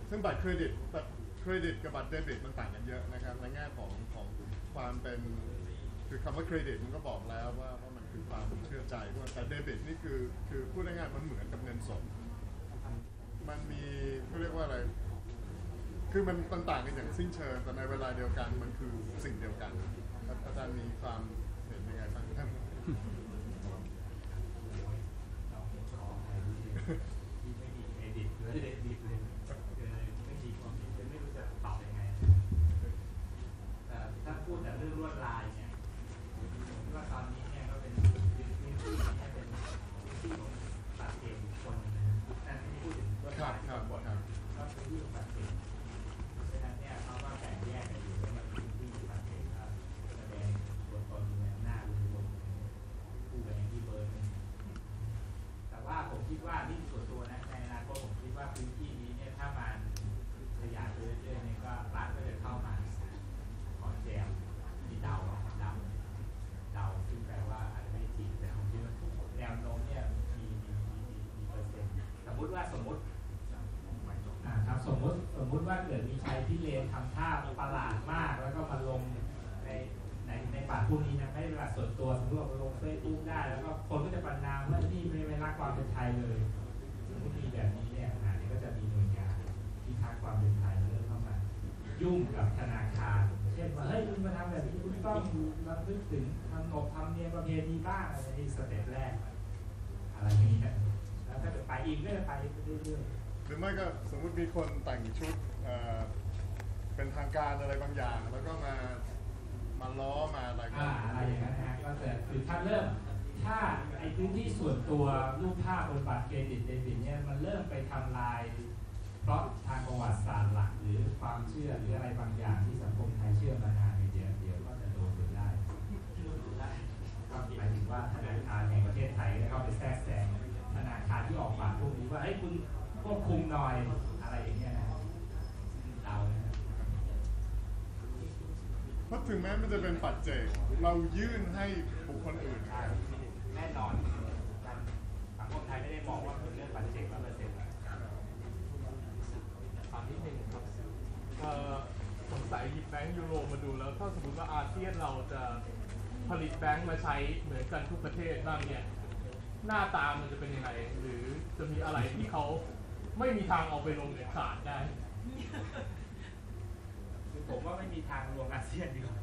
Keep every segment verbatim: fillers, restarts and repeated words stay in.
ซึ่งบัตรเครดิตบัตรเครดิตกับบัตรเดบิตมันต่างกันเยอะนะครับในแง่ของของความเป็นคือคำว่าเครดิตมันก็บอกแล้วว่าว่ามันคือความเชื่อใจด้วยแต่เดบิตนี่คือคือพูดง่ายๆมันเหมือนกับเงินสดมันมีเขาเรียกว่าอะไรคือมันต่างกันอย่างสิ้นเชิงแต่ในเวลาเดียวกันมันคือสิ่งเดียวกันอาจารย์มีความเห็นยังไงบ้างครับที่ไม่มีเครดิตหรือเดบิตเลยไม่มีความคิดไม่รู้จะตอบยังไงแต่ถ้าพูดแต่เรื่องลวดลายเนี่ยว่าตอนนี้เนี่ยก็เป็นพื้นที่เนี่ยเป็นที่ของปัจเจกคนนั่นไม่พูดถึงลวดลายทั้งหมดก็เป็นที่ของปัจเจกเพราะฉะนั้นเนี่ยเขาก็แบ่งแยกกันอยู่ว่ามันเป็นที่ปัจเจกครับแสดงตัวตนเนี่ยหน้าดูลงผู้แบ่งที่เบอร์แต่ว่าผมคิดว่าที่ส่วนตัวนะในอนาคตผมคิดว่าพื้นที่นี้เนี่ยถ้ามันขยายไปเรื่อยๆเนี่ยก็รัฐก็จะเข้ามาขอแจมที่เดาเดาเดาซึ่งแปลว่าอาจจะไม่จริงแต่ผมคิดว่าแนวโน้มเนี่ยมีมีมีมีเปอร์เซ็นต์สมมติว่าสมมติครับสมมติสมมติว่าเกิดมีชัยพิเรนทำท่าประหลาดมากแล้วก็มาลงในในในป่าพวกนี้นะไม่ได้ประหลาดส่วนตัวสมมติว่าลงเฟซบุ๊กได้แล้วก็คนก็จะประนามว่านี่ไม่ไม่รักความเป็นไทยเลยสมมติมีแบบนี้เนี่ยงานนี้ก็จะมีหน่วยงานที่ทักความเป็นไทยเริ่มเข้ามายุ่งกับธนาคารเช่นว่าเฮ้ยคุณมาทำแบบนี้คุณต้องระลึกถึงทำนบทำเนียมประเพณีบ้างอะไรในสเต็ปแรกอะไรอย่างนี้แล้วถ้าเกิดไปอีกก็จะไปเรื่อยๆหรือไม่ก็สมมุติมีคนแต่งชุดเอ่อเป็นทางการอะไรบางอย่างแล้วก็มามาล้อมาอะไรก็อะไรอย่างนั้นนะก็แต่คือถ้าเริ่มถ้าไอ้พื้นที่ส่วนตัวรูปภาพบนบัตรเครดิตเดบิตเนี่ยมันเริ่มไปทำลายเพราะทางประวัติศาสตร์หลักหรือความเชื่อหรืออะไรบางอย่างที่สังคมไทยเชื่อมานานเดียวเดียวก็จะโดนไปได้ก็หมายถึงว่าธนาคารแห่งประเทศไทยได้เข้าไปแทรกแซงธนาคารที่ออกบัตรพวกนี้ว่าให้คุณควบคุมหน่อยอะไรอย่างเงี้ยนะเราเพราะถึงแม้มันจะเป็นปัจเจกเรายื่นให้บุคคลอื่นแน่นอนสังคมไทยไม่ได้มองว่าเป็นเรื่องปัจเจกร้อยเปอร์เซ็นต์ถามนิดนึงครับสงสัยหยิบแบงก์ยูโรมาดูแล้วถ้าสมมติว่าอาเซียนเราจะผลิตแบงก์มาใช้เหมือนกันทุกประเทศบ้างเนี่ยหน้าตามันจะเป็นยังไงหรือจะมีอะไรที่เขาไม่มีทางเอาไปลงเด็ดขาดได้ผมว่าไม่มีทางรวมอาเซียนดีกว่า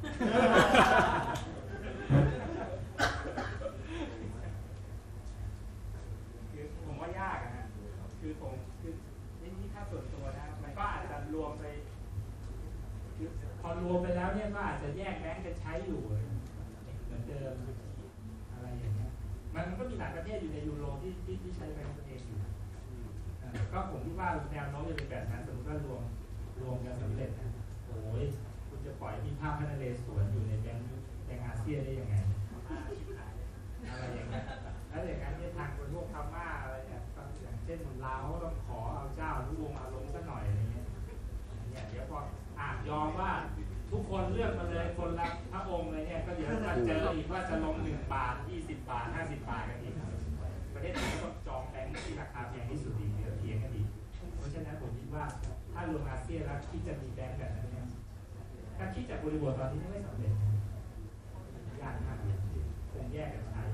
คือผมว่ายากนะคือผมคือนี่ถ้าส่วนตัวนะมันก็อาจจะรวมไปคือพอรวมไปแล้วเนี่ยก็อาจจะแยกแบงก์กันใช้อยู่เหมือนเดิมอะไรอย่างเงี้ยมันก็มีหลายประเทศอยู่ในยูโรที่ที่ที่ใช้แบงก์ตัวเองอยู่ก็ผมคิดว่าแนวโน้มจะเป็นแบบนั้นสมมติว่ารวมรวมกันสำเร็จนะโอ้ยคุณจะปล่อยมีภาพพระนเรศวรอยู่ในแบงค์แบงค์อาเซียนได้ยังไงอะไรอย่างเงี้ยแล้วอย่างนั้นเนี่ยทางคนพวกพม่าอะไรเนี่ยอย่างเช่นลาวต้องขอเอาเจ้าทุกวงอารมณ์สักหน่อยอะไรเงี้ยเนี่ยเดี๋ยวพออ่ะยอมว่าทุกคนเลือกมาเลยคนละพระองค์เลยเนี่ยก็เดี๋ยวจะเจออีกว่าจะลงหนึ่งบาทยี่สิบบาทห้าสิบบาทกันอีกประเทศไทยก็จองแบงค์ที่ราคาแพงที่สุดดีเดี๋ยวเทียงกันดีเพราะฉะนั้นผมคิดว่าถ้ารวมอาเซียนแล้วที่จะมีแบงค์แบบนั้นเนี่ยถ้าคิดจากบริบทตอนนี้ไม่สำเร็จยากมากเลยคงแยกกันใช้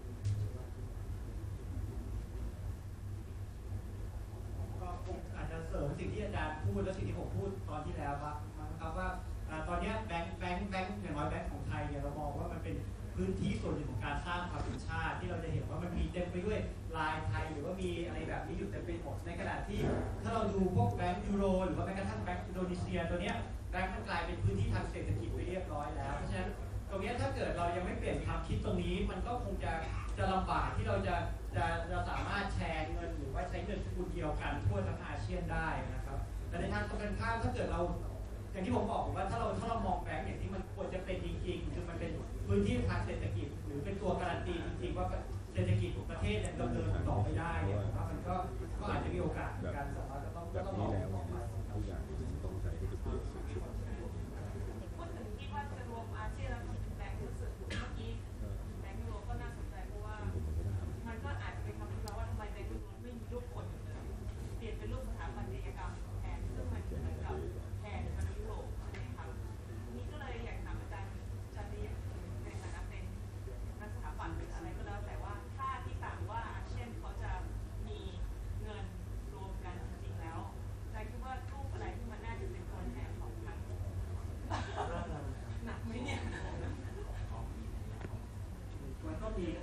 ก็อาจจะเสริมสิ่งที่อาจารย์พูดและสิ่งที่ผมพูดตอนที่แล้วครับนะครับว่าตอนนี้แบงค์แบงค์แบงค์อย่างน้อยแบงค์ของไทยเนี่ยเรามองว่ามันเป็นพื้นที่ส่วนหนึ่งของการสร้างความเป็นชาติที่เราจะเห็นว่ามันมีเต็มไปด้วยลายไทยหรือว่ามีอะไรแบบนี้อยู่เต็มไปหมดในขณะที่ถ้าเราดูพวกแบงค์ยูโรหรือว่าแม้กระทั่งแบงค์อินโดนีเซียตัวเนี้ยแบงค์มันกลายเป็นพื้นที่ทางเศรษฐกิจไปเรียบร้อยแล้วเพราะฉะนั้นตรงนี้ถ้าเกิดเรายังไม่เปลี่ยนความคิดตรงนี้มันก็คงจะจะลำบากที่เราจะจะจะสามารถแชร์เงินหรือว่าใช้เงินสกุลเดียวกันทั่วทั้งอาเซียนได้นะครับแต่ในทางตรงกันข้ามถ้าเกิดเราอย่างที่ผมบอกว่าถ้าเราถ้าเรามองแบงค์อย่างที่มันควรจะเป็นจริงๆคือมันเป็นพื้นที่ทางเศรษฐกิจหรือเป็นตัวการันตีจริงๆว่าเศรษฐกิจของประเทศเนี่ยดำเนินต่อไปได้เนี่ยผมว่ามันก็ก็อาจจะมีโอกาสในการสามารถจะต้องก็ต้องมองต่อไปทุกอย่างต้องใช้ให้เป็นประโยชน์พูดถึงที่ว่าจะรวมอาเซียนแล้วเป็นแบงค์รู้สึกเมื่อกี้แบงค์ยูโรก็น่าสนใจเพราะว่ามันก็อาจจะเป็นคำที่เราว่าทำไมแบงค์ยูโรไม่มีรูปคนเปลี่ยนเป็นรูปสถาปัตยกรรมแทนซึ่ง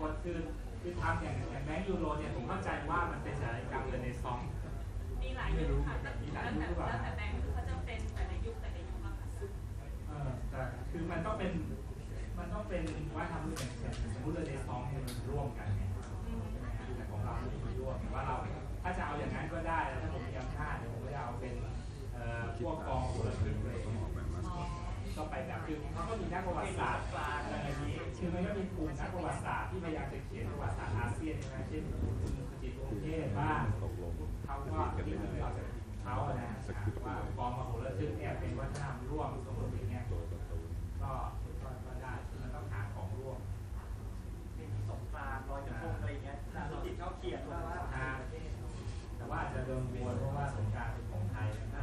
คนคือคือทำอย่างอย่างแบงก์ยูโรเนี่ยผมเข้าใจว่ามันเป็นศัลยกรรมเรเนซองส์มีหลายยุคค่ะแล้วแต่แล้วแต่แบงค์เขาจะเป็นแต่ละยุคแต่ละยุคอะค่ะเออแต่คือมันต้องเป็นมันต้องเป็นวัฒนธรรมที่เป็นสมมติเรเนซองส์เนี่ยมันร่วมกันไงแต่ของเราไม่มีร่วมแต่ว่าเราถ้าจะเอาอย่างนั้นก็ได้แล้วถ้าผมมีอำนาจเนี่ยผมก็จะเอาเป็นเอ่อพวกกองพลเรือนเลยก็ไปแบบคือเขาก็มีนักประวัติศาสตร์อะไรอย่างนี้คือมันก็มีกลุ่มนักประวัติศาสตร์ที่พยายามจะเขียนประวัติศาสตร์อาเซียนใช่ไหมเช่นคุณขจิตวงศ์เทพบ้างเขาก็ที่มันเราจะเขาอะนะว่ากองมโหฬารทึ่งเนี่ยเป็นวัฒนธรรมร่วมสมมติอย่างเงี้ยก็ก็ก็ได้มันต้องหาของร่วมเป็นสงครามรอยกระทงอะไรอย่างเงี้ยสถิติเขาเขียนว่าว่าแต่ว่าอาจจะโดนบวนเพราะว่าสงกรานต์เป็นของไทยนะครับ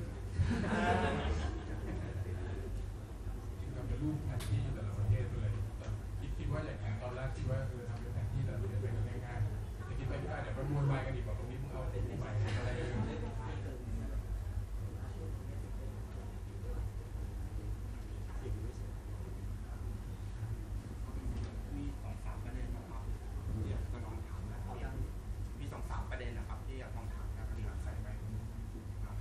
ทำเป็นรูปแผนที่แต่ละประเทศไปเลยคิดคิดว่าอย่างนั้นตอนแรกคิดว่าคือทำเป็นแผนที่แต่ละประเทศเป็นง่ายๆแต่คิดไปคิดมาเดี๋ยวมันวนวายกันอีกว่าตรงนี้มึงเอาตรงนี้ใหม่อะไรเลยมีสองสามประเด็นนะครับที่อยากจะลองถามนะครับมีสองสามประเด็นนะครับที่อยากลองถามนะครับใส่ไปครับ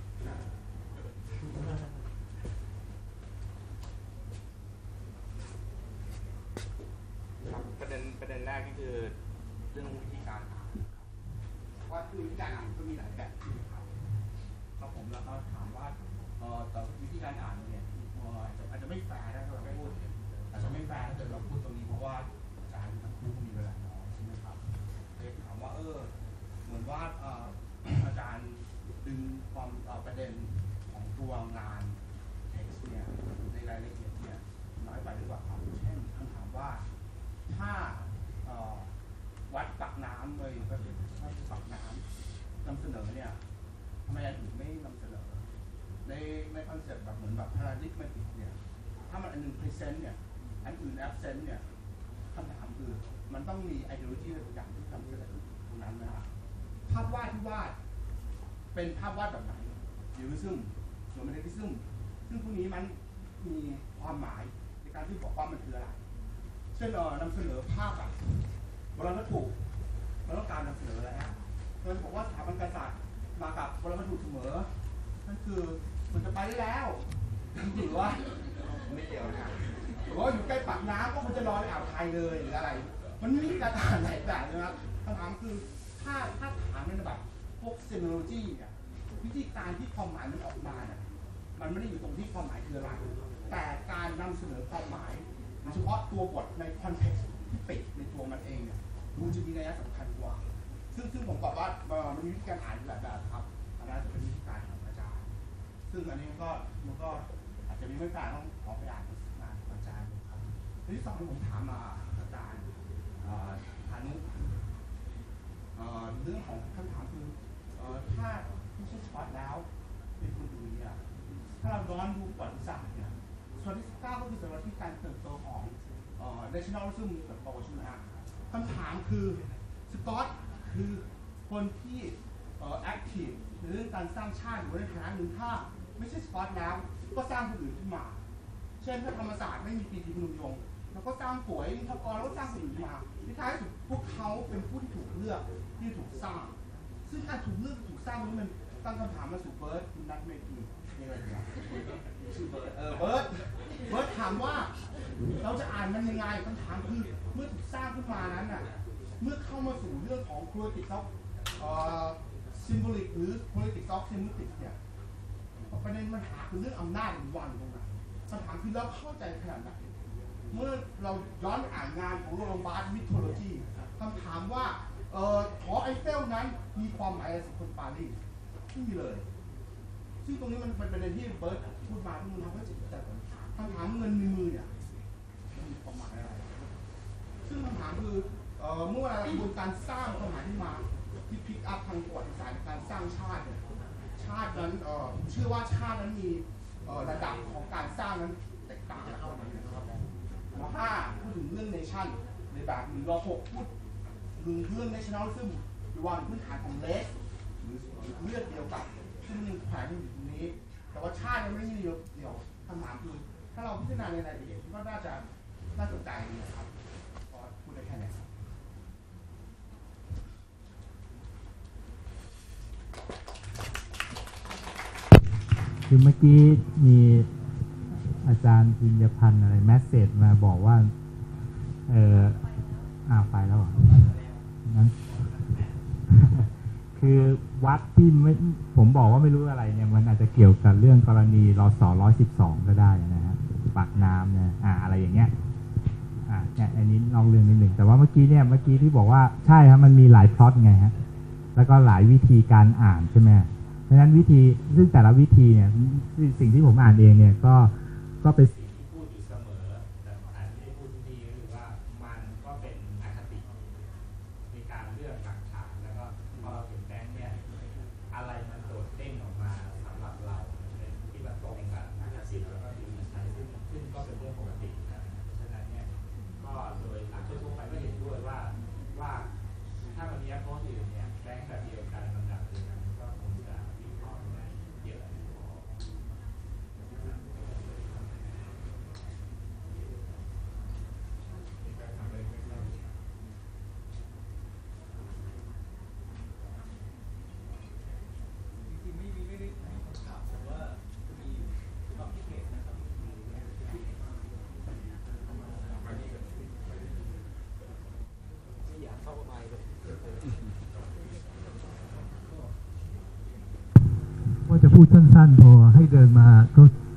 ครับประเด็นประเด็นแรกก็คือเรื่องวิธีการอ่านครับว่าวิธีการอ่านก็มีหลายแบบครับครับผมแล้วก็ถามว่าเอ่อแต่วิธีการอ่านเนี่ยเอ่ออาจจะอาจจะไม่แฟร์นะถ้าเราไม่พูดอาจจะไม่แฟร์ถ้าเกิดเราพูดตรงนี้เพราะว่าอาจารย์ทั้งคู่มีเวลาน้อยใช่ไหมครับเลยถามว่าเออเหมือนว่าเอ่อ อาจารย์ดึงความเอ่อประเด็นของตัวงานเท็กซ์เนี่ยในรายละเอียดเนี่ยน้อยไปหรือเปล่าครับเช่นคำถามว่าถ้าเอ่อวัดปักน้ำเลยก็คือวัดปักน้ำนำเสนอเนี่ยทำไมถึงไม่นำเสนอในในคอนเซ็ปต์แบบเหมือนแบบ paradigmatic เนี่ยถ้ามันอันหนึ่ง present เนี่ยอันอื่น absent เนี่ยคำถามคือมันต้องมี ideology อะไรบางอย่างที่นำเสนอตรงนั้นนะครับภาพวาดที่วาดเป็นภาพวาดแบบไหนหรือซึ่งหรือมันได้ที่ซึ่งซึ่งพวกนี้มันมีความหมายในการที่บอกว่ามันคืออะไรเช่นเอ่อนำเสนอภาพแบบโบราณวัตถุเราต้องการนำเสนออะไรฮะเราบอกว่าสถาบันกษัตริย์มากับโบราณวัตถุเสมอนั่นคือมันจะไปได้แล้วจริงๆว่าไม่เกี่ยวนะหรือว่าอยู่ใกล้ปากน้ำก็มันจะลอยไปอ่าวไทยเลยหรืออะไรมันไม่มีการอ่านไหนแบบนะครับคำถามคือถ้าถ้าถามในแบบพวก semiology เนี่ยวิธีการที่ความหมายมันออกมาเนี่ยมันไม่ได้อยู่ตรงที่ความหมายคืออะไรแต่การนำเสนอความหมายโดยเฉพาะตัวบทใน context ที่ปิดในตัวมันเองเนี่ยดูจะมีนัยสำคัญกว่าซึ่งซึ่งผมบอกว่ามันมีวิธีการอ่านหลายแบบครับอันนั้นจะเป็นวิธีการของอาจารย์ซึ่งอันนี้ก็มันก็อาจจะมีไม่การต้องขอไปอ่านงานของอาจารย์ครับที่สองที่ผมถามมาอาจารย์พานุเรื่องของคำถามคือถ้าไม่ใช่ช็อตแล้วเป็นคนอื่นเนี่ยถ้าเราย้อนดูประวัติศาสตร์เนี่ยศตวรรษที่สิบเก้าก็คือศตวรรษที่การเติบโตของ nationalism เติบโตใช่ไหมฮะคำถามคือสกอตคือคนที่แอคทีฟในเรื่องการสร้างชาติหรือในฐานะหนึ่งถ้าไม่ใช่สกอตแล้วก็สร้างคนอื่นขึ้นมาเช่นถ้าธรรมศาสตร์ไม่มีปีติพนมยงค์แล้วก็สร้างป่วยมีทกรแล้วก็สร้างคนอื่นมาที่ท้ายสุดพวกเขาเป็นผู้ที่ถูกเลือกที่ถูกสร้างซึ่งการถูกเลือกถูกสร้างนี้มันตั้งคำถามมาสู่เบิร์ดคุณนัทเมธีนี่อะไรเนี่ยชื่อเบิร์ดเออเบิร์ดเบิร์ดถามว่าเราจะอ่านมันยังไงคำถามคือเมื่อถูกสร้างขึ้นมานั้นน่ะเมื่อเข้ามาสู่เรื่องของ politics of เอ่อ symbolic หรือ politics of semantics เนี่ยประเด็นปัญหาคือเรื่องอำนาจหรือวันตรงนั้นคำถามคือเราเข้าใจขนาดไหนเมื่อเราย้อนอ่านงานของโรลังบาร์ดมิทโทโลจีคำถามว่าเอ่อหอไอเฟลนั้นมีความหมายอะไรสำหรับคนปารีสไม่มีเลยซึ่งตรงนี้มันเป็นประเด็นที่เบิร์ดพูดมาที่มันทำให้จิตใจผมคำถามเงินในมือเนี่ยมันมีความหมายอะไรซึ่งคำถามคือเอ่อเมื่อเรากระบวนการสร้างความหมายที่มาที่พิกอัพทางประวัติศาสตร์ในการสร้างชาติเนี่ยชาตินั้นเอ่อเชื่อว่าชาตินั้นมีเอ่อระดับของการสร้างนั้นแตกต่างกันนะครับม.ห้าพูดถึงเรื่องเนชั่นในแบบหนึ่งรอหกพูดถึงเรื่อง nationalism หรือว่าพื้นฐานของเลสหรือเลือดเดียวกันซึ่งมันยังแขวนอยู่ตรงนี้แต่ว่าชาติมันไม่ใช่เดียวเดียวคำถามคือถ้าเราพิจารณาในรายละเอียดก็น่าจะน่าสนใจนะครับก็พูดได้แค่นี้ครับคือเมื่อกี้มีอาจารย์พิญญพันธ์อะไรแมสเสจมาบอกว่าเอออ้าวไปแล้วเหรองั้น คือวัดที่ไม่ผมบอกว่าไม่รู้อะไรเนี่ยมันอาจจะเกี่ยวกับเรื่องกรณีรศร้อยสิบสองก็ได้นะฮะปากน้ำเนี่ยอ่าอะไรอย่างเงี้ยอ่าเนี่ยอันนี้นอกเรื่องนิดหนึ่งแต่ว่าเมื่อกี้เนี่ยเมื่อกี้ที่บอกว่าใช่ครับมันมีหลายพล็อตไงฮะแล้วก็หลายวิธีการอ่านใช่ไหมเพราะฉะนั้นวิธีซึ่งแต่ละวิธีเนี่ยสิ่งที่ผมอ่านเองเนี่ยก็ก็เป็นสิ่งที่พูดอยู่เสมอแต่อาจจะไม่ได้พูดที่นี่ก็คือว่ามันก็เป็นอคติในการเลือกหลักฐานแล้วก็พอเราถึงแบงค์เนี่ยอะไรมันโดดเด้งออกมาสำหรับเราที่มันตรงกับอคติแล้วก็ดีมันใช้ซึ่งซึ่งก็เป็นเรื่องปกตินะเพราะฉะนั้นเนี่ยก็โดยหลักทั่วไปก็เห็นด้วยว่าว่าถ้ามันมีแอปโพสอื่นเนี่ยแบงค์แบบเดียวกันลำดับเดียวกันก็คงจะวิเคราะห์ได้เยอะว่าจะพูดสั้นๆพอให้เดินมาก็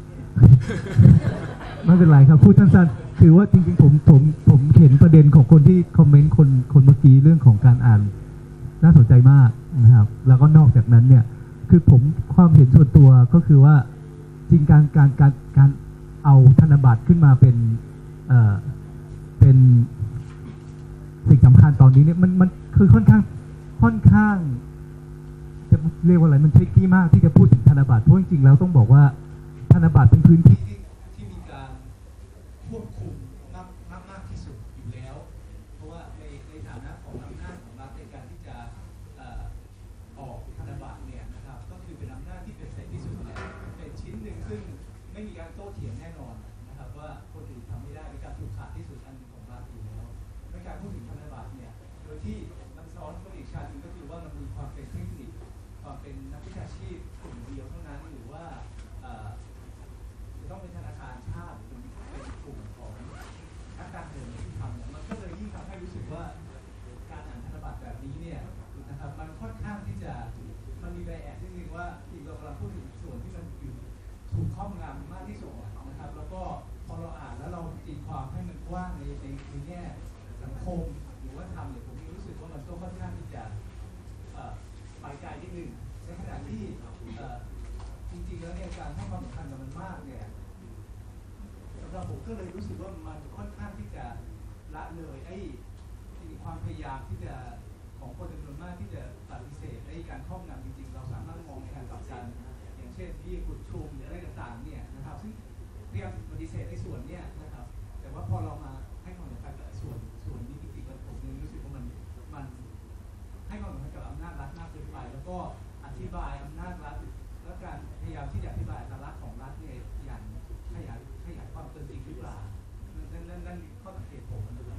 ไม่เป็นไรครับพูดสั้นๆคือว่าจริงๆผมผมผมเห็นประเด็นของคนที่คอมเมนต์คนคนเมื่อกี้เรื่องของการอ่านน่าสนใจมากนะครับแล้วก็นอกจากนั้นเนี่ยคือผมความเห็นส่วนตัวก็คือว่าจริงการการการการเอาธนบัตรขึ้นมาเป็นเอ่อเป็นสิ่งสำคัญตอนนี้เนี่ยมันมันคือค่อนข้างค่อนข้างจะเรียกว่าอะไรมันทริกกี้มากที่จะพูดถึงธนบัตรเพราะจริงๆแล้วต้องบอกว่าธนบัตรเป็นพื้นที่ที่มีการควบคุมมากมากมากที่สุดอยู่แล้วเพราะว่าในในฐานะของอำนาจของรัฐในการที่จะออกธนบัตรเนี่ยนะครับก็คือเป็นอำนาจที่เป็นเสรีที่สุดแหละเป็นชิ้นหนึ่งซึ่งไม่มีการโต้เถียงแน่นอนนะครับว่าคนอื่นทำไม่ได้เป็นการผูกขาดที่สุดอันหนึ่งของรัฐอยู่แล้วในการพูดถึงธนบัตรเนี่ยโดยที่มันซ้อนกับอีกชาติหนึ่งก็คือว่ามันมีความเป็นเทคนิคความเป็นนักวิชาชีพกลุ่มเดียวเท่านั้นหรือว่าจะต้องเป็นธนาคารชาติเป็นกลุ่มของนักการเมืองที่ทำเนี่ยมันก็เลยยิ่งทำให้รู้สึกว่าการอ่านธนบัตรแบบนี้เนี่ยนะครับมันค่อนข้างที่จะมันมีไบแอสนิดนึงว่าที่เรากำลังพูดถึงส่วนที่มันอยู่ถูกครอบงำมากที่สุดนะครับแล้วก็พอเราอ่านแล้วเราตีความให้มันกว้างในในในแง่สังคมหรือว่าทำเนี่ยผมรู้สึกว่ามันก็ค่อนข้างที่จะไปไกลนิดนึงในขณะที่จริงๆแล้วเนี่ยการให้ความสำคัญกับมันมากเนี่ยสำหรับผมก็เลยรู้สึกว่ามันค่อนข้างที่จะละเลยไอ้ความพยายามที่จะของคนจำนวนมากที่จะปฏิเสธไอ้การครอบงำจริงๆเราสามารถมองในทางกลับกันอย่างเช่นที่กุดชุมหรืออะไรต่างๆเนี่ยนะครับซึ่งพยายามปฏิเสธในส่วนเนี้ยนะครับแต่ว่าพอเรามาให้ความสำคัญกับส่วนส่วนนี้จริงๆผมรู้สึกว่ามันมันให้ความสำคัญกับอำนาจรัฐมากเกินไปแล้วก็อธิบายอำนาจรัฐและการพยายามที่จะอธิบายอัตลักษณ์ของรัฐเนี่ยอย่างขยายขยายความเป็นจริงหรือเปล่านั่นนั่นนั่นข้อสังเกตผมนะครับ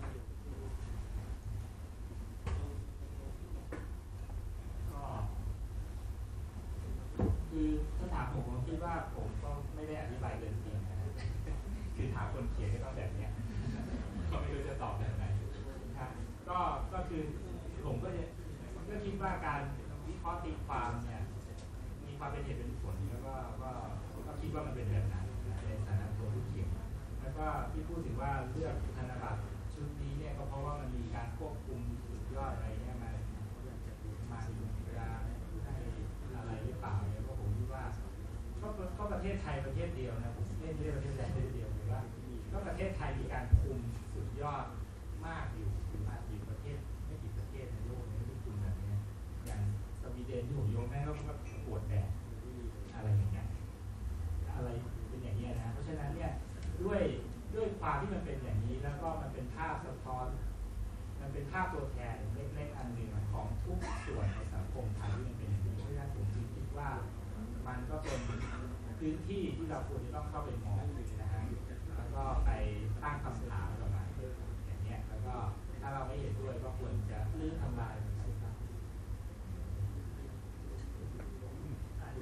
ก็คือถ้าถามผมผมคิดว่าผมก็ไม่ได้อธิบายเกินจริงนะคือถามคนเขียนก็ต้องแบบนี้ก็ไม่รู้จะตอบแบบไหนครับก็ก็คือผมก็ก็คิดว่าการวิเคราะห์ตีความเนี่ยมีความเป็นเหตุเป็นผลแล้วก็ก็ก็คิดว่ามันเป็นแบบนั้นในฐานะตัวผู้เขียนแล้วก็ที่พูดถึงว่าเลือกธนบัตรชุดนี้เนี่ยก็เพราะว่ามันมีการควบคุมสุดยอดอะไรเนี่ยมามาจะให้อะไรหรือเปล่าเนี่ยก็ผมคิดว่าก็ก็ประเทศไทยประเทศเดียวนะผมไม่ได้ประเทศใดประเทศเดียวเลยว่าก็ประเทศไทยมีการคุมสุดยอดมากอยู่มากอยู่ประเทศไม่กี่ประเทศในโลกนี้ที่คุมแบบนี้อย่างสวีเดนที่ผมยกให้ก็ปวดแดดอะไรอย่างเงี้ยอะไรเป็นอย่างเงี้ยนะเพราะฉะนั้นเนี่ยด้วยด้วยความที่มันเป็นอย่างนี้แล้วก็มันเป็นภาพสะท้อนมันเป็นภาพตัวแทนเล็กๆอันหนึ่งของทุกส่วนในสังคมไทยที่มันเป็นอย่างนี้เพราะฉะนั้นผมคิดว่ามันก็เป็นพื้นที่ที่เราควรจะต้องเข้าไปมองนะฮะแล้วก็ไปตั้งคำถามกับมันอย่างเงี้ยแล้วก็ถ้าเราไม่เห็นด้วยก็ควรจะลื้อทำลายมันเสียอาจจะ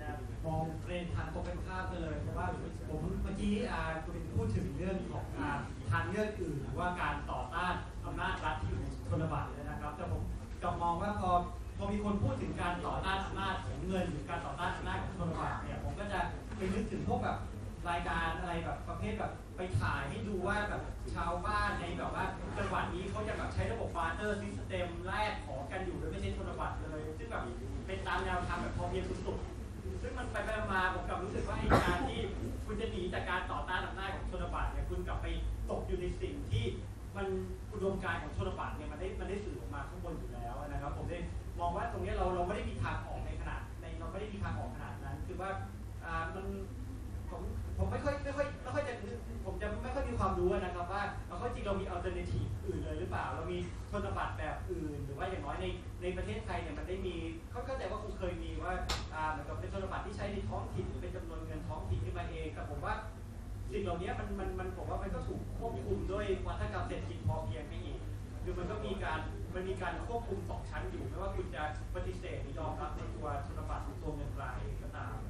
มองประเด็นทางตรงกันข้ามกันเลยเพราะว่าผมเมื่อกี้อ่าคุณพูดถึงเรื่องของอ่าทางเลือกอื่นหรือว่าการต่อต้านอำนาจรัฐที่อยู่ในชนบทเลยนะครับแต่ผมกลับมองว่าพอพอมีคนพูดถึงการต่อต้านอำนาจของเงินหรือการต่อต้านอำนาจของชนบทเนี่ยผมก็จะไปนึกถึงพวกแบบรายการอะไรแบบประเภทแบบไปถ่ายให้ดูว่าแบบชาวบ้านในแบบว่าจังหวัดนี้เขาจะแบบใช้ระบบบาร์เตอร์ซิสเต็มแลกของกันอยู่โดยไม่ใช่ชนบทเลยซึ่งแบบเป็นตามแนวทางแบบพอเพียงสุดๆซึ่งมันไปไปมาผมกลับรู้สึกว่าไอ้การที่คุณจะหนีจากการต่อต้านอำนาจของชนบทเนี่ยคุณกลับไปตกอยู่ในสิ่งที่มันอุดมการณ์ของชนบทเนี่ยมันได้มันได้สื่อออกมาข้างบนอยู่แล้วนะครับผมได้มองว่าตรงนี้เราเราไม่ได้มีทางออกในขนาดในเราไม่ได้มีทางออกขนาดนั้นคือว่าอ่ามันผมผมไม่ค่อยไม่ค่อยไม่ค่อยจะผมจะไม่ค่อยมีความรู้นะครับว่าเราจริงเรามีอัลเทอร์เนทีฟอื่นเลยหรือเปล่าเรามีชนบทแบบอื่นหรือว่าอย่างน้อยในในประเทศไทยเนี่ยมันได้มีเขาเข้าใจว่าคงเคยมีว่าอ่าเหมือนกับเป็นชนบทที่ใช้ในท้องถิ่นหรือเป็นจำนวนเงินท้องถิ่นขึ้นมาเองแต่ผมว่าสิ่งเหล่านี้มันมันมันผมว่ามันก็ถูกควบคุมด้วยวัฒนธรรมเศรษฐกิจพอเพียงไปอีกคือมันก็มีการมันมีการควบคุมสองชั้นอยู่ไม่ว่าคุณจะปฏิเสธหรือยอมรับในตัวชนบทหรือตัวเงินตราเองก็ตาม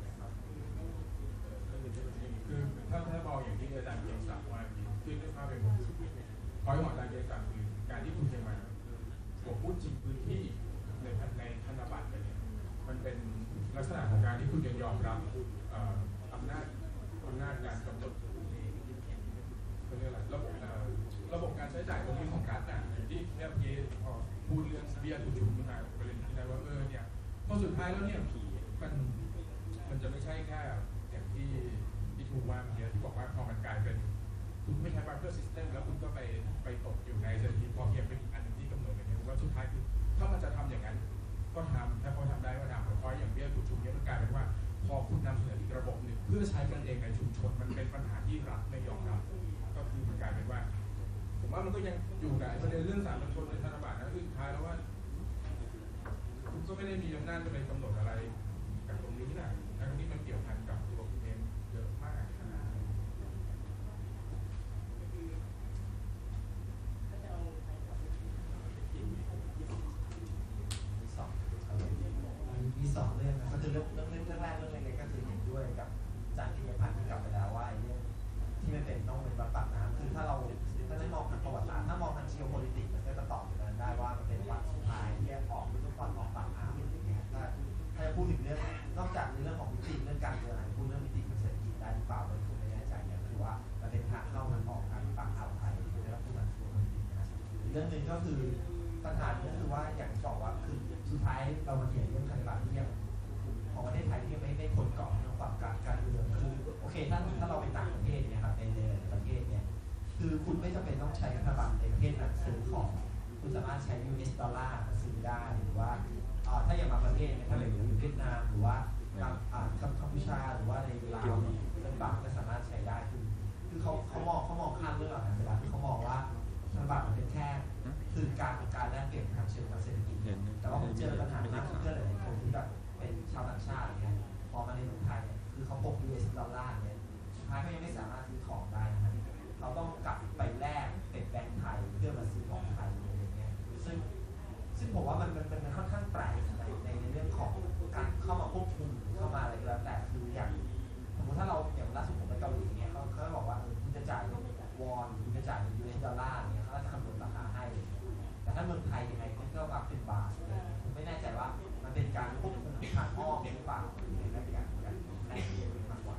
คือถ้าถ้ามองอย่างที่อาจารย์เกียงศักดิ์ว่าที่ได้ภาพเป็นผมคือพอยของอาจารย์เกียงศักดิ์คือการที่คุณจะมาผมพูดจริงพื้นที่ในในธนบัตรเนี่ยมันเป็นลักษณะของการที่คุณยังยอมรับอำนาจอำนาจการกำหนดเขาเรียกอะไรระบบระบบการใช้จ่ายตรงนี้ของรัฐน่ะที่เมื่อกี้พอพูดเรื่องเบี้ยถูกชุมขึ้นมาประเด็นที่ได้ว่าเออเนี่ยพอสุดท้ายแล้วเนี่ยมันมันจะไม่ใช่แค่อย่างที่ที่ถูกว่าเมื่อกี้ที่บอกว่าพอมันกลายเป็นคุณไม่ใช้บัฟเฟอร์ซิสเต็มแล้วคุณก็ไปไปตกอยู่ในเศรษฐกิจพอเพียงเป็นอีกอันนึงที่กำหนดอย่างนี้ว่าสุดท้ายคือถ้ามันจะทำอย่างนั้นก็ทำถ้าเขาทำได้ก็ทำเพราะอย่างเบี้ยถูกชุมนี้มันกลายเป็นว่าพอคุณนำเสนออีกระบบหนึ่งเพื่อใช้กันเองในชุมชนมันเป็นปัญหาที่รัฐไม่ยอมรับก็คือมันกลายเป็นว่าผมว่ามันก็ยังอยู่ในประเด็นเรื่องสามัญชนในธนบัตรนะคือสุดท้ายแล้วว่าคุณก็ไม่ได้มีอำนาจจะไปกำหนดอะไรกับตรงนี้นะทั้งที่มันเกี่ยวพันกับตัวคุณเองเยอะมากมีสองเรื่องนะก็คือเรื่องเรื่องเรื่องแรกเรื่องเล็กๆก็คือเห็นด้วยกับอาจารย์ธีรพันธ์ที่กลับไปแล้วว่าไอ้เรื่องที่ไม่เป็นต้องเป็นบำบัดน้ำคือถ้าเราถ้าได้มองทางประวัติศาสตร์ถ้ามองทาง geopolitics มันก็จะตอบอยู่นั้นได้ว่ามันเป็นวัดสุดท้ายที่ออกทุกวันออกปากน้ำอย่างเงี้ยถ้าถ้าจะพูดถึงเรื่องนอกจากในเรื่องของมิติเรื่องการเมืองอาจจะพูดเรื่องมิติทางเศรษฐกิจได้หรือเปล่าผมไม่แน่ใจเนี่ยคือว่ามันเป็นทางเข้าทางออกทางฝั่งอ่าวไทยในลักษณะ geopolitics นะเรื่องหนึ่งก็คือปัญหาก็คือว่าอย่างที่บอกว่าคือสุดท้ายเรามาเขียนเรื่องธนบัตรที่ของประเทศไทยที่ไม่ไม่คนเกาะทางฝั่งการการเมืองคือโอเคถ้าถ้าเราไปต่างประเทศเนี่ยครับในในประเทศเนี่ยคือคุณไม่จำเป็นต้องใช้ธนบัตรในประเทศนั้นซื้อของคุณสามารถใช้ ยู เอส ดอลลาร์มาซื้อได้หรือว่าถ้าอย่างบางประเทศเนี่ยถ้าเป็นเวียดนามหรือว่ากัมพูชาหรือว่าในลาวเงินบาทก็สามารถใช้ได้คือคือเขาเขามองเขามองข้ามเรื่องเหล่านั้นเวลาที่เขามองว่าธนบัตรมันเป็นแค่คือการการแลกเปลี่ยนทางเชิงเศรษฐกิจแต่ว่าผมเจอปัญหามากเพื่อนหลายคนที่แบบเป็นชาวต่างชาติเนี่ยพอมาในเมืองไทยเนี่ยคือเขาพก ยู เอส ดอลลาร์เนี่ยสุดท้ายเขายังไม่สามารถซื้อของได้นะเขาต้องกลับไปแลกเป็นแบงก์ไทยเพื่อมาซื้อของไทยอะไรอย่างเงี้ยซึ่งซึ่งผมว่ามันมันมันค่อนข้างแปลกในในเรื่องของการเข้ามาควบคุมเข้ามาอะไรก็แล้วแต่คืออย่างสมมติถ้าเราอย่างล่าสุดผมไปเกาหลีเนี่ยเขาเขาบอกว่าคุณจะจ่ายวอนคุณจะจ่ายเป็น ยู เอส ดอลลาร์เนี่ยเขาจะคำนวณราคาให้แต่ถ้าเมืองไทยยังไงก็ต้องรับเป็นบาทผมไม่แน่ใจว่ามันเป็นการควบคุมทางอ้อมหรือเปล่าในเรื่องการการแลกเปลี่ยนมากกว่า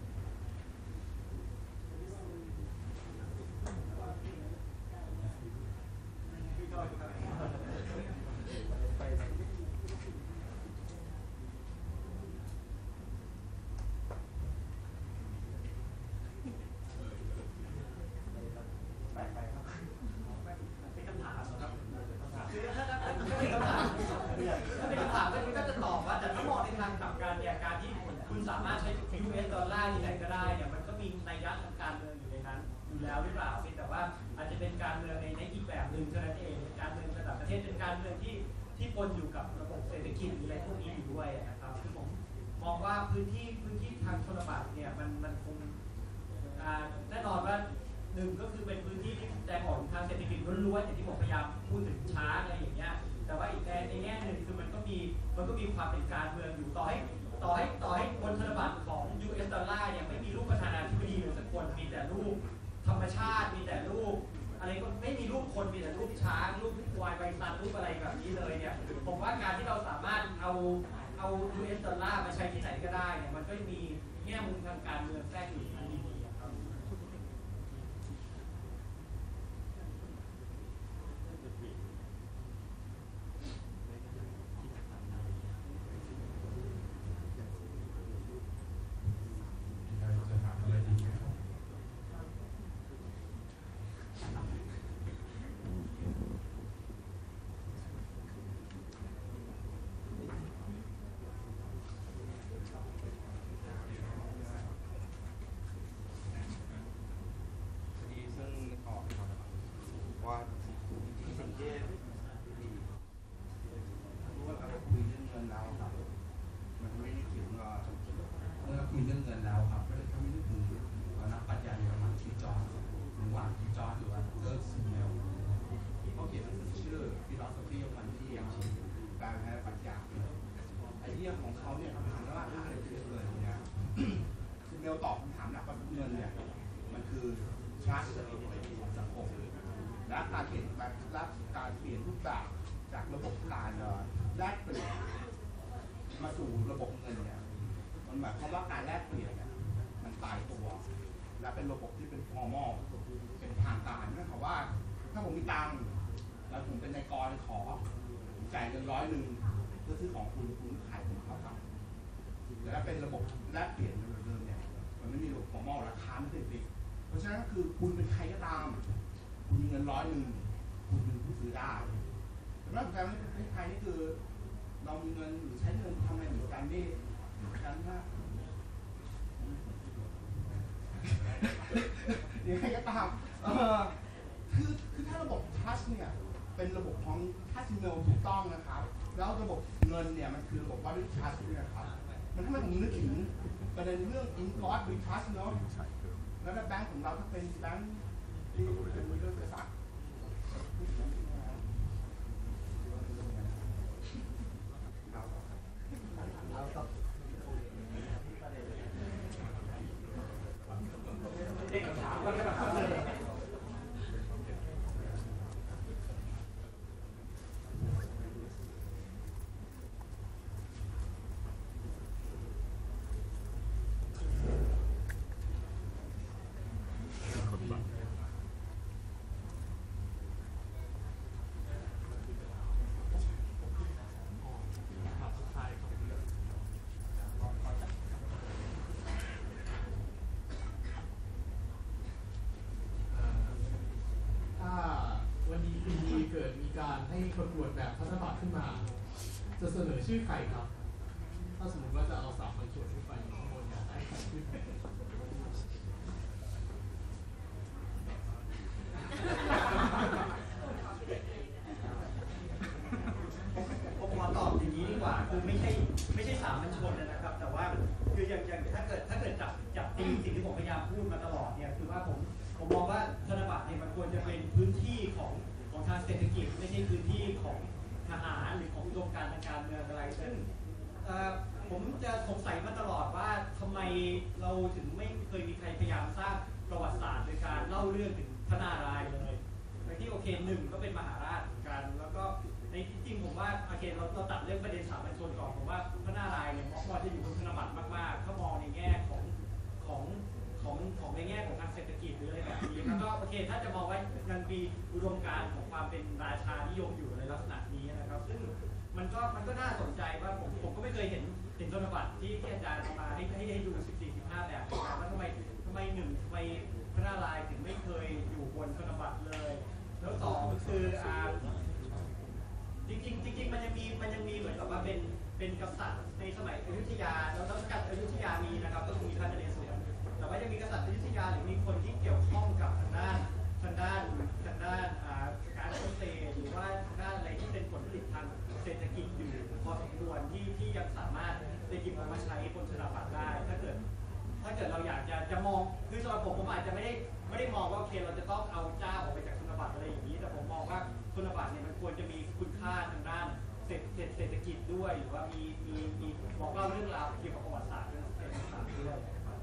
พื้นที่พื้นที่ทางชนบทเนี่ยมันมันคงแน่นอนว่าหนึ่งก็คือเป็นพื้นที่ที่แสดงออกทางเศรษฐกิจล้วนๆอย่างที่ผมพยายามพูดถึงช้าอะไรอย่างเงี้ยแต่ว่าอีกในในแง่หนึ่งคือมันก็มีมันก็มีความเป็นการเมืองอยู่ต่อให้ต่อให้ต่อให้บนธนบัตรของ ยู เอส ดอลลาร์เนี่ยไม่มีรูปประธานาธิบดีเลยสักคนมีแต่รูปธรรมชาติมีแต่รูปอะไรก็ไม่มีรูปคนมีแต่รูปช้างรูปควายใบซันรูปอะไรแบบนี้เลยเนี่ยผมว่าการที่เราสามารถเอาเอา ยู เอส ดอลลาร์มาใช้ที่ไหนก็ได้เนี่ยมันก็มีแง่มุมทางการเมืองแทรกอยู่ในนี้ครับจะถามอะไรดีไหมครับคดีซึ่งออกครับว่าสิ่งที่ดีรู้ว่าเราคุยเรื่องเงินแล้วครับมันไม่ได้ถึงว่าเมื่อคุยเรื่องเงินแล้วครับก็เลยทำให้นึกถึงนักปรัชญาเยอรมันที่จอร์จหรือว่าที่จอร์จหรือว่าเกิร์กซิเมลเขาเขียนหนังสือชื่อ Philosophy of Money การแพ้ปรัชญาไอเดียของเขาเนี่ยคำถามว่าอะไรเกิดเลยเนี่ยซิเมลตอบคำถามหลักว่าเงินเนี่ยมันคือ trust ของสังคมและการเปลี่ยนและการเปลี่ยนรูปแบบจากระบบการแลกเปลี่ยนมาสู่ระบบเงินเนี่ยมันหมายความว่าการแลกเปลี่ยนเนี่ยมันตายตัวและเป็นระบบที่เป็น formal เป็นทางการนั่นหมายว่าถ้าผมมีตังค์แล้วผมเป็นนายกรขอผมจ่ายเงินร้อยหนึ่งเพื่อซื้อของคุณคุณขายผมเท่ากับและเป็นระบบแลกเปลี่ยนเดิมเนี่ยมันไม่มีระบบ formal ราคาไม่เป็นฟิกเพราะฉะนั้นก็คือคุณเป็นใครก็ตามคุณมีเงินร้อยหนึ่งคุณเป็นผู้ซื้อได้แต่ว่าการในประเทศไทยนี่คือเรามีเงินหรือใช้เงินทำอะไรเหมือนกันนี่เหมือนกันว่ายังไงก็ตามเออคือคือถ้าระบบทัชเนี่ยเป็นระบบของทัชเมลถูกต้องนะครับแล้วระบบเงินเนี่ยมันคือระบบวัดด้วยทัชเนี่ยครับมันทำให้ผมนึกถึงประเด็นเรื่อง import with trust เนาะแล้วแบงก์ของเราถ้าเป็นแบงก์ที่เป็นมือเรื่องกษัตริย์เกิดมีการให้ประกวดแบบพัฒนาขึ้นมาจะเสนอชื่อใครครับถ้าสมมติว่าจะเอาสามคนชวนขึ้นไปข้างบนอยากให้ใครขึ้นผมขอตอบอย่างนี้ดีกว่าคือไม่ใช่ไม่ใช่สามัญชนนะครับแต่ว่าคืออย่างอย่างถ้าเกิดถ้าเกิดจับจับตีสิ่งที่ผมพยายามพูดมาตลอดเนี่ยคือว่าผมผมมองว่าธนบัตรเนี่ยมันควรจะเป็นพื้นที่ของของทางเศรษฐกิจไม่ใช่พื้นที่ของทหารหรือของอุดมการณ์ทางการเมืองอะไรซึ่งผมจะสงสัยมาตลอดว่าทำไมเราถึงไม่เคยมีใครพยายามสร้างประวัติศาสตร์โดยการเล่าเรื่องถึงพระนารายณ์เลยในที่โอเคหนึ่งก็เป็นมหาราชเหมือนกันแล้วก็ในที่จริงผมว่าโอเคเราเราตัดเรื่องประเด็นสามัญชนก่อนผมว่าพระนารายณ์เนี่ยมองจะอยู่บนธนบัตรมากๆถ้ามองในแง่ของของของของในแง่ของทางเศรษฐกิจหรืออะไรแบบนี้แล้วก็โอเคถ้าจะมองว่ายังมีอุดมการณ์ของความเป็นราชานิยมอยู่ในลักษณะนี้นะครับซึ่งมันก็มันก็น่าสนใจว่าผมผมก็ไม่เคยเห็นเห็นธนบัตรที่ที่อาจารย์เอามาให้ให้ให้ดูสิบสี่ สิบห้าแบบว่าทำไมทำไมหนึ่งทำไมพระนารายณ์ถึงไม่เคยอยู่บนธนบัตรเลยแล้วสองคืออ่าจริงๆจริงๆมันยังมีมันยังมีเหมือนกับว่าเป็นเป็นกษัตริย์ในสมัยอยุธยาแล้วรัชกาลอยุธยามีนะครับก็คือมีพระนเรศวรแต่ว่ายังมีกษัตริย์อยุธยาหรือมีคนที่เกี่ยวข้องกับทางด้านทางด้านทางด้านการเกษตรหรือว่าทางด้านอะไรที่เป็นผลผลิตทางเศรษฐกิจอยู่พอสมควรที่ที่ยังสามารถจะหยิบเอามาใช้บนธนบัตรได้ถ้าเกิดถ้าเกิดเราอยากจะจะมองคือสำหรับผมผมอาจจะไม่ได้ไม่ได้มองว่าโอเคเราจะต้องเอาเจ้าออกไปจากธนบัตรอะไรอย่างนี้แต่ผมมองว่าธนบัตรเนี่ยมันควรจะมีคุณค่าทางด้านเศรษฐเศรษฐกิจด้วยหรือว่ามีมีมีวบอกเล่าเรื่องราวเกี่ยวกับประวัติศาสตร์เรื่องเป็นภาษาด้วยนะครับ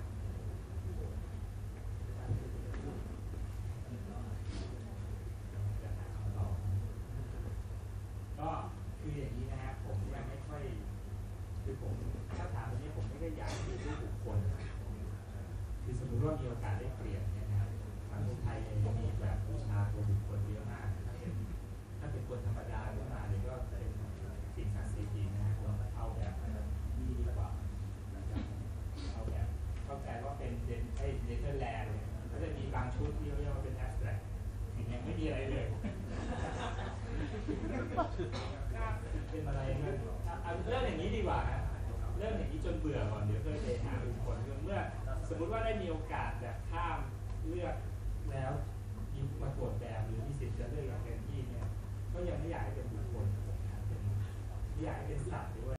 ก็คืออย่างนี้นะฮะผมยังไม่ค่อยคือผมถ้าถามตรงนี้ผมไม่ได้อยากดูด้วยบุคคลคือสมมติว่ามีโอกาสได้เปลี่ยนเนี่ยนะครับสังคมไทยเองมีแบบบูชาตัวบุคคลเยอะมากถ้าเป็นถ้าเป็นคนธรรมดาขึ้นมาเนี่ยก็เป็นสิ่งศักดิ์สิทธิ์จริงนะฮะผมเอาแบบนี้ดีกว่านะครับเอาแบบเข้าใจว่าเป็นเดนไอ้เนเธอร์แลนด์เนี่ยก็จะมีบางชุดที่เรียกว่าเป็นแอสแตรกอย่างเงี้ยไม่มีอะไรเลย เป็นอะไรเงี้ยเอาเริ่มอย่างนี้ดีกว่าฮะเริ่มอย่างนี้จนเบื่อก่อนเดี๋ยวเคยไปหาบุคคลเมื่อสมมุติว่าได้มีโอกาสแบบข้ามเลือกแล้ว